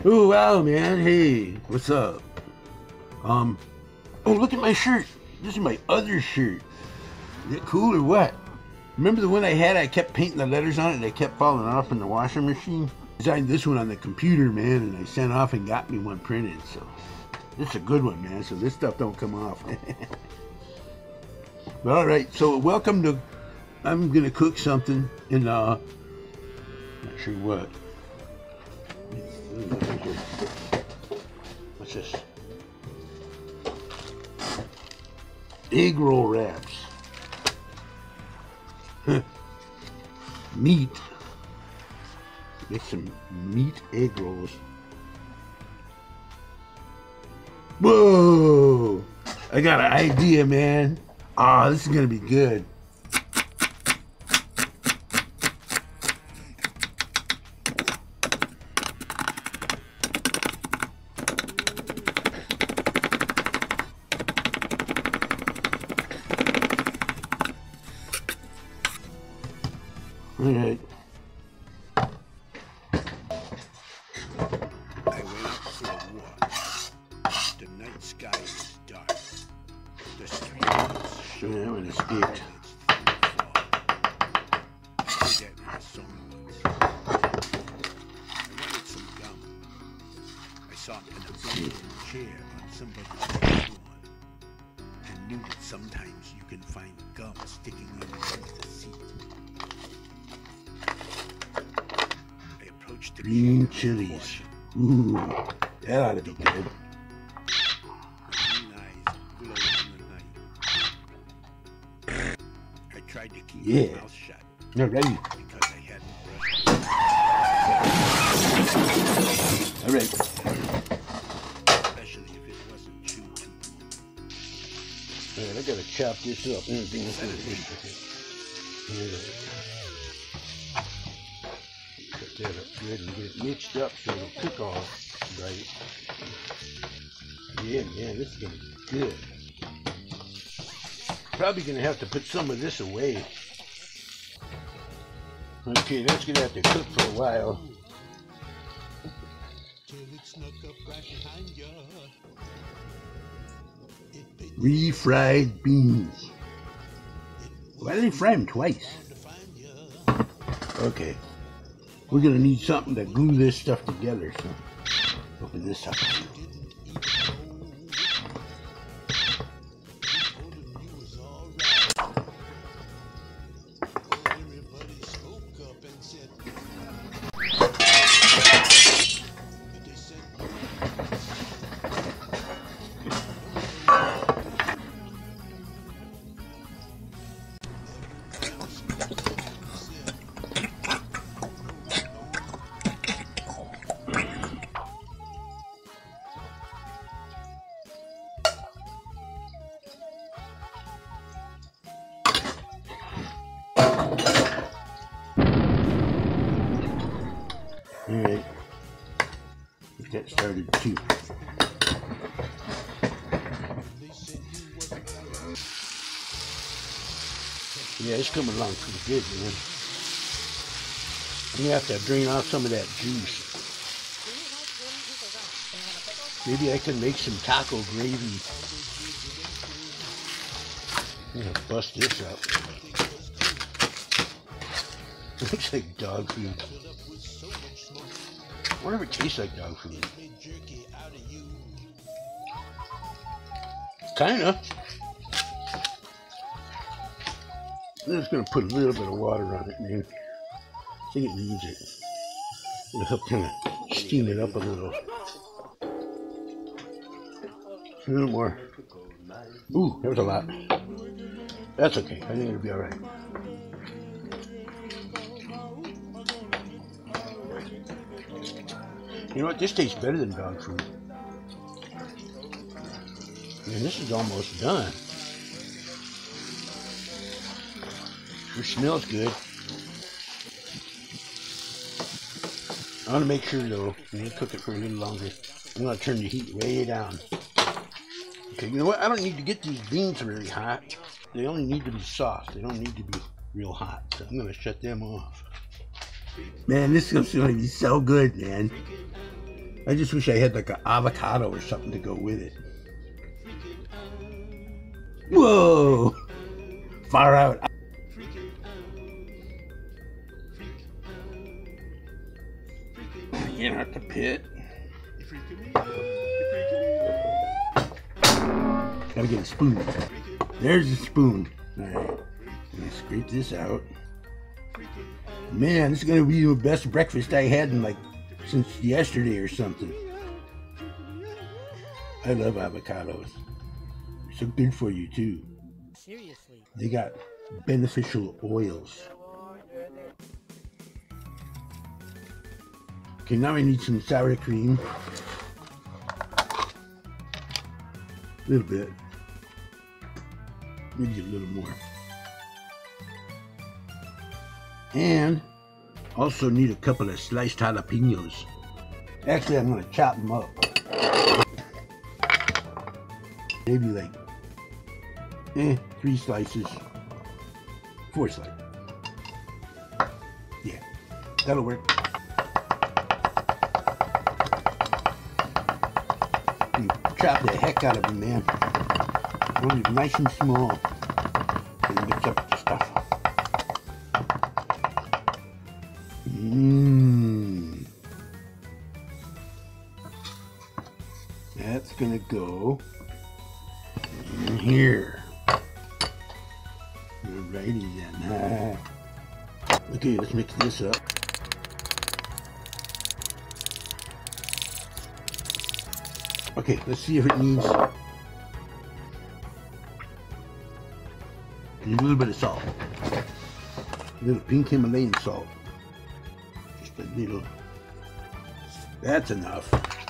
Oh wow, man. Hey, what's up? Oh, look at my shirt. This is my other shirt. Is it cool or what? Remember the one I had? I kept painting the letters on it and they kept falling off in the washing machine. I designed this one on the computer, man, and I sent off and got me one printed. So this is a good one, man. So this stuff don't come off. But all right. So welcome to. I'm gonna cook something in not sure what. What's this? Egg roll wraps. Meat. Make some meat egg rolls. Whoa! I got an idea, man. Ah, this is gonna be good. All right. I went out for a walk. The night sky is dark. The streets show when it's it. I wanted some gum. I saw an abandoned chair on somebody's lawn and knew that sometimes you can find gum sticking underneath the seat. Green chilies. Ooh, that ought to be good. My green eyes glow in the night. I tried to keep my mouth shut. All right. Because I hadn't brushed. All right. Especially if it wasn't chewed too long. All right, I gotta chop this up. Cut that up good and get it mixed up so it'll cook all right. Yeah, man, this is gonna be good. Probably gonna have to put some of this away. Okay, that's gonna have to cook for a while. Refried beans. Why did they fry them twice? Okay. We're gonna need something to glue this stuff together, so open this up. Alright, get that started too. Yeah, it's coming along pretty good, man. I'm gonna have to drain off some of that juice. Maybe I can make some taco gravy. I'm gonna bust this up. It looks like dog food. I wonder if it tastes like dog food. Kinda. I'm just gonna put a little bit of water on it, man. I think it needs it. It'll help kind of steam it up a little. A little more. Ooh, that was a lot. That's okay. I think it'll be alright. You know what? This tastes better than dog food. Man, this is almost done. Sure smells good. I want to make sure though, I'm going to cook it for a little longer. I'm going to turn the heat way down. Okay, you know what? I don't need to get these beans really hot. They only need to be soft. They don't need to be real hot. So I'm going to shut them off. Man, this is going to be so good, man. I just wish I had like an avocado or something to go with it. Whoa! Far out. Get out the pit. Gotta get a spoon. There's a spoon. Alright. Let's scrape this out. Man, this is gonna be the best breakfast I had in like since yesterday or something. I love avocados. They're so good for you too. Seriously. They got beneficial oils. Okay, now I need some sour cream. A little bit. Maybe a little more. And also need a couple of sliced jalapenos. Actually, I'm going to chop them up. Maybe like 3 slices. 4 slices. Yeah, that'll work. You chop the heck out of them, man. I want it nice and small. And mix up the stuff. That's gonna go in here. Alrighty then. Okay, let's mix this up. Okay, let's see if it needs a little bit of salt. A little pink Himalayan salt. Just a little. That's enough.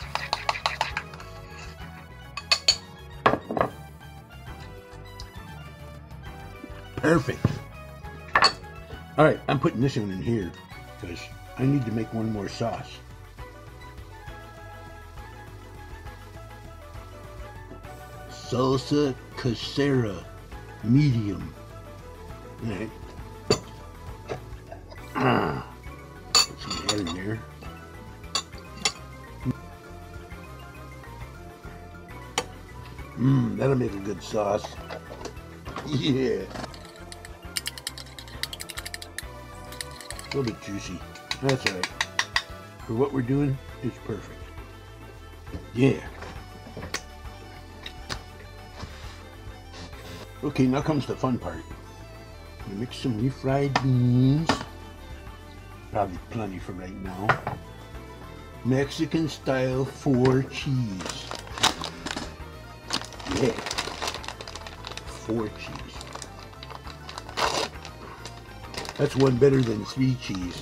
Perfect. Alright, I'm putting this one in here because I need to make one more sauce. Salsa casera, medium. Alright. Put some of that in there. That'll make a good sauce. Yeah. A little bit juicy. That's alright. For what we're doing, it's perfect. Yeah. Okay, now comes the fun part. We mix some refried beans. Probably plenty for right now. Mexican style 4 cheese. Yeah. 4 cheese. That's one better than 3 cheese.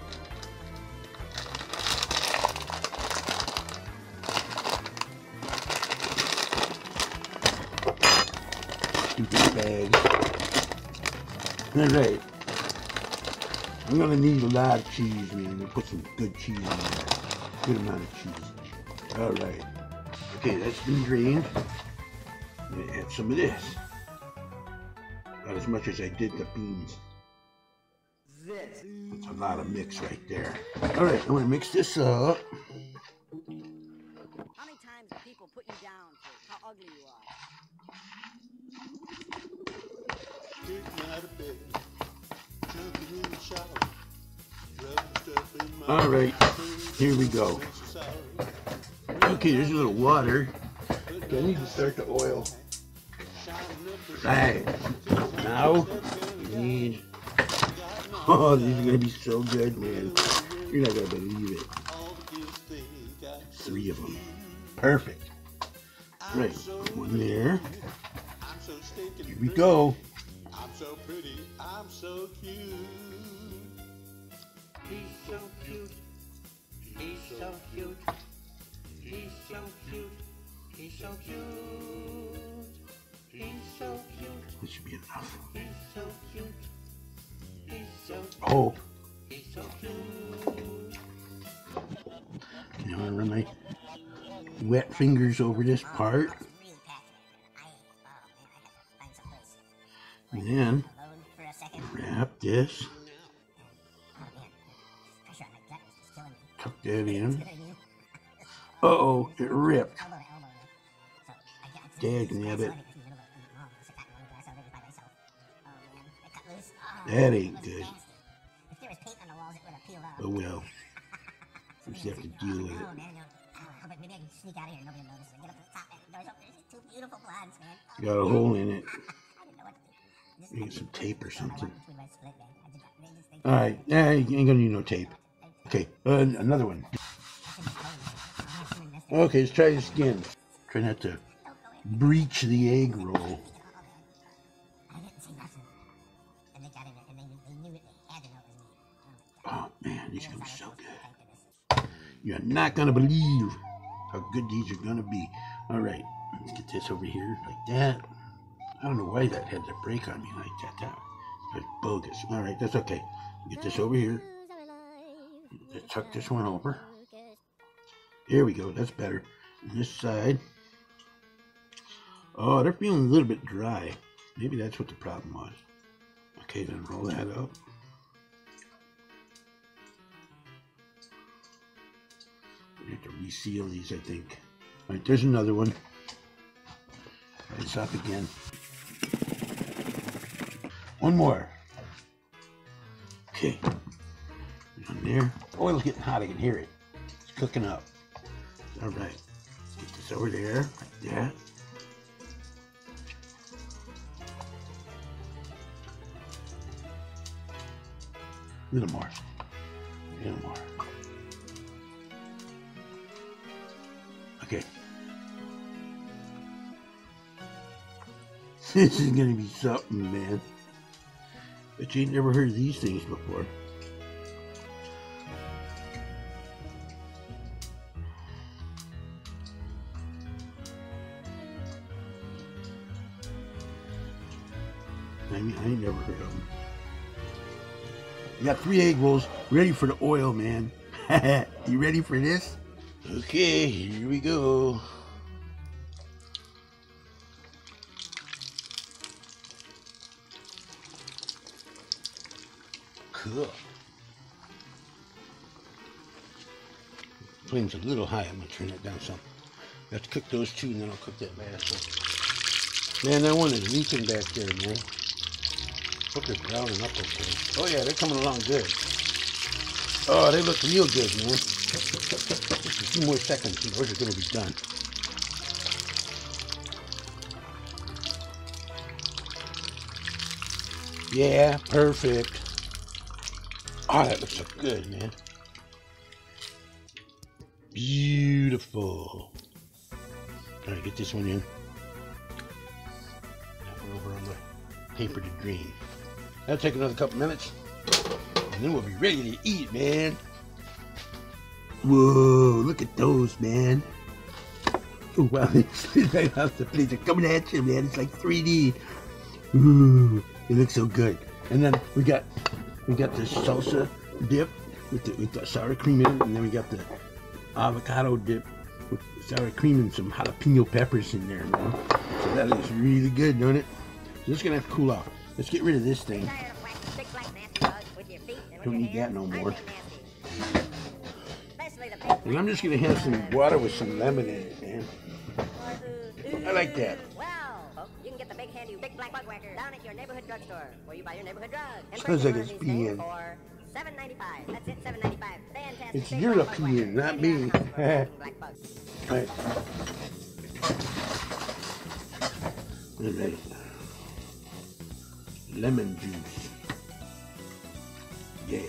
Stupid bag. Alright. I'm gonna need a lot of cheese, man. We'll put some good cheese in there. Good amount of cheese. Alright. Okay, that's been drained. I'm gonna add some of this. Not as much as I did the beans. That's a lot of mix right there. Alright, I'm gonna mix this up. How many times have people put you down for how ugly you are? Alright, here we go. Okay, there's a little water. Okay, I need to start the oil. Right. Now, we need... Oh, these are going to be so good, man. You're not going to believe it. 3 of them. Perfect. Right, one there. Here we go. I'm so pretty, I'm so cute. He's so cute. He's so cute. He's so cute. He's so cute. He's so cute. This should be enough. He's so cute. He's so cute. Oh. He's so cute. Now I'm going to run my wet fingers over this part. And then wrap this. Tuck that in. Uh-oh, it ripped. elbow to elbow. So I got Dag nabbit. in the middle of the mall. I was attacking one grass over by myself. Oh man, it cut loose. Oh, That it ain't was good. nasty. If there was paint on the walls, it would have peeled off. Oh well. We just have to deal with it. Oh man, no. Oh, but maybe I can sneak out of here. Nobody will notice. Get up to the top. And doors open. There's two beautiful blondes, man. Oh, Got a hole in it. I didn't know what to do. Just Maybe some tape or something. between my split, man. They just think Alright, yeah, you ain't gonna need no tape. Okay, another one. Okay, let's try this again. Try not to breach the egg roll. I didn't see nothing. And they got in it, and they knew it. They had to know it was me. Oh man, these are gonna be so good. You're not gonna believe how good these are gonna be. Alright, let's get this over here like that. I don't know why that had to break on me like that. That's bogus. Alright, that's okay. Get this over here. Let's tuck this one over. There we go, that's better. And this side. Oh, they're feeling a little bit dry. Maybe that's what the problem was. Okay, then roll that up. We have to reseal these, I think. Alright, there's another one. Try this up again. One more. Okay. On there. Oil's getting hot, I can hear it. It's cooking up. Alright. Let's get this over there, like that. A little more. A little more. Okay. This is gonna be something, man. But you ain't never heard of these things before. I ain't never heard of them. You got 3 egg rolls ready for the oil, man. You ready for this? Okay, here we go. Cool. Flame's a little high. I'm gonna turn it down some. I have to cook those 2, and then I'll cook that last one. Man, that one is leaking back there, man. Hope they're browning up okay. Oh yeah, they're coming along good. Oh, they look real good, man. Just a few more seconds, and those are gonna be done. Yeah, perfect. Oh, that looks so good, man. Beautiful. All right, get this one in. That one over on the paper to drain. That'll take another couple minutes, and then we'll be ready to eat, man. Whoa, look at those, man. Oh, wow, it's right off the plate. They're coming at you, man. It's like 3D. Ooh, it looks so good. And then we got this salsa dip with the sour cream in it, and then we got the avocado dip with sour cream and some jalapeno peppers in there, man. So that looks really good, don't it? So this is gonna have to cool off. Let's get rid of this thing. Don't need that no more. And I'm just gonna have some water with some lemon in it, man. I like that. Well, you can get the big handy big black bug whacker down at your neighborhood drugstore, where you buy your neighborhood drug. And Sounds like it's these peeing. things for $7.95. That's it, $7.95. Fantastic. It's big your black bug opinion, whacker. not me. Black bugs. Alright. Alright. Lemon juice. Yeah.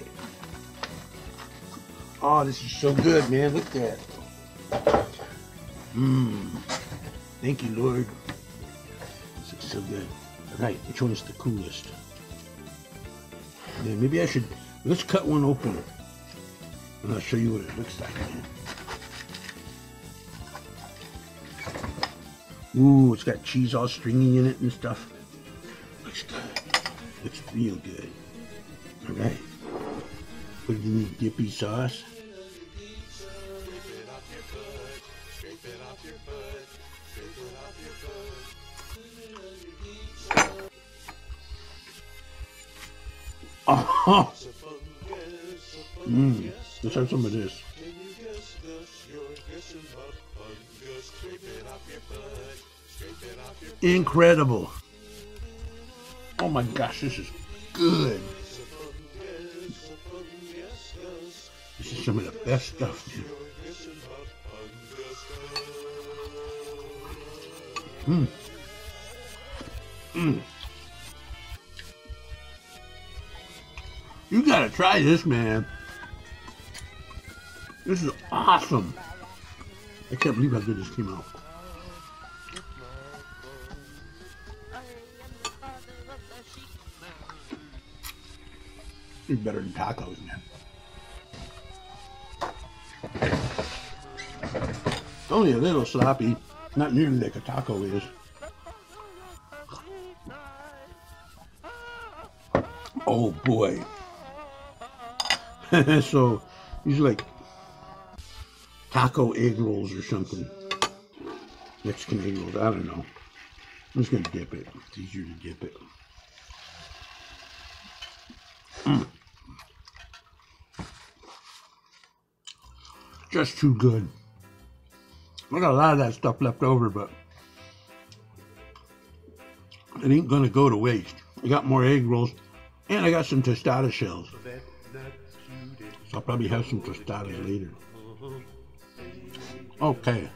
Oh, this is so good, man. Look at that. Mmm. Thank you, Lord. This is so good. Alright, which one is the coolest? Yeah, maybe I should... Let's cut one open. And I'll show you what it looks like, man. Ooh, it's got cheese all stringy in it and stuff. Looks good. Looks real good. Alright. What do you need? Dippy sauce? Oh! Let's have some of this. Incredible. Oh my gosh, this is good. This is some of the best stuff, man. You gotta try this, man. This is awesome. I can't believe how good this came out. It's better than tacos, man. Only a little sloppy, not nearly like a taco is. Oh boy. So these are like taco egg rolls or something. Mexican egg rolls, I don't know. I'm just gonna dip it. It's easier to dip it. Just too good. I got a lot of that stuff left over, but it ain't gonna go to waste. I got more egg rolls, and I got some tostada shells. So I'll probably have some tostadas later. Okay.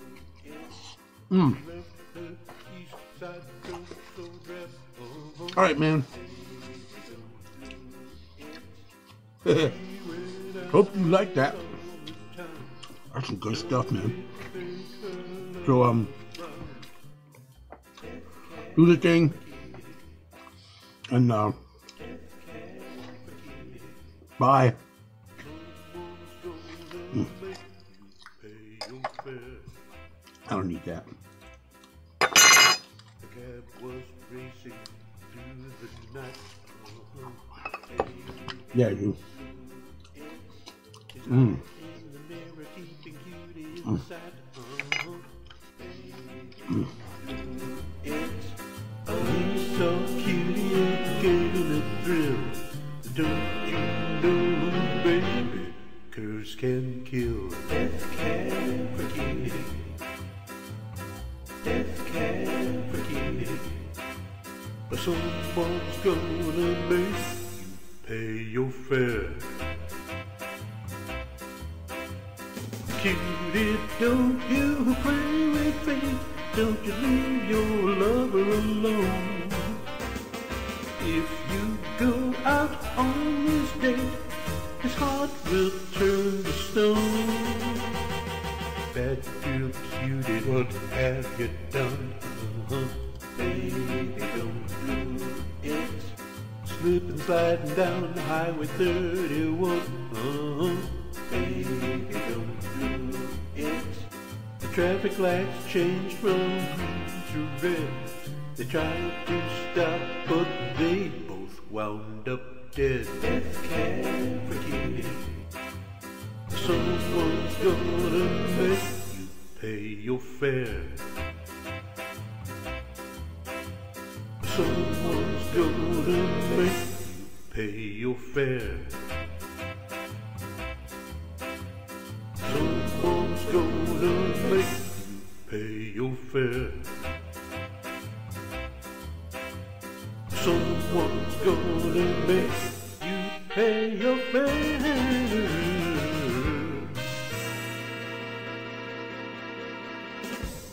All right, man. Hope you like that. That's some good stuff, man. So, do the thing, and, bye. I don't need that. Yeah, I do. He's so cute, he getting a thrill. Don't you know, baby, curves can kill. Death can for cutie. Death can for cutie. But someone's gonna make you pay your fare. Cutie, don't you play with fate. Don't you leave your lover alone. If you go out on this date, his heart will turn to stone. Bad girl cutie, what have you done? Baby, don't do it. Slipping, sliding down Highway 31. Baby, don't do it. The traffic lights changed from green to red. They tried to stop, but they both wound up dead. Death can for cutie. Someone's gonna make you pay your fare. Someone's gonna make you pay your fare. Someone's gonna make you pay your fare. Someone's gonna make you pay your fare.